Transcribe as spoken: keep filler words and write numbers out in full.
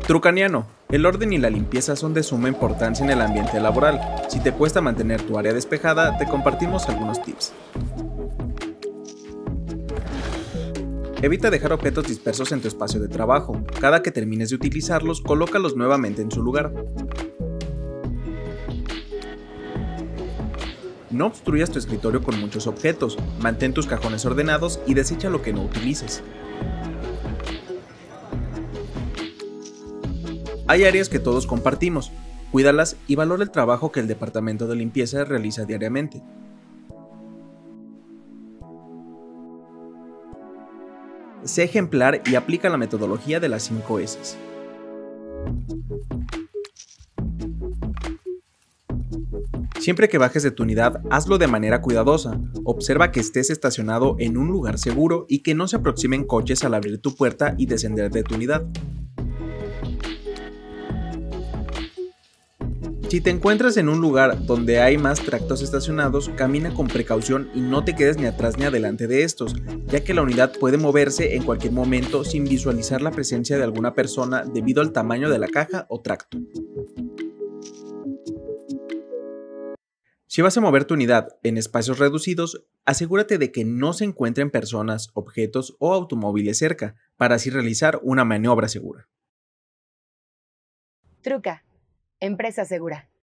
Trucaniano. El orden y la limpieza son de suma importancia en el ambiente laboral. Si te cuesta mantener tu área despejada, te compartimos algunos tips. Evita dejar objetos dispersos en tu espacio de trabajo. Cada que termines de utilizarlos, colócalos nuevamente en su lugar. No obstruyas tu escritorio con muchos objetos. Mantén tus cajones ordenados y desecha lo que no utilices. Hay áreas que todos compartimos. Cuídalas y valora el trabajo que el departamento de limpieza realiza diariamente. Sé ejemplar y aplica la metodología de las cinco eses. Siempre que bajes de tu unidad, hazlo de manera cuidadosa. Observa que estés estacionado en un lugar seguro y que no se aproximen coches al abrir tu puerta y descender de tu unidad. Si te encuentras en un lugar donde hay más tractos estacionados, camina con precaución y no te quedes ni atrás ni adelante de estos, ya que la unidad puede moverse en cualquier momento sin visualizar la presencia de alguna persona debido al tamaño de la caja o tracto. Si vas a mover tu unidad en espacios reducidos, asegúrate de que no se encuentren personas, objetos o automóviles cerca, para así realizar una maniobra segura. Truca, empresa segura.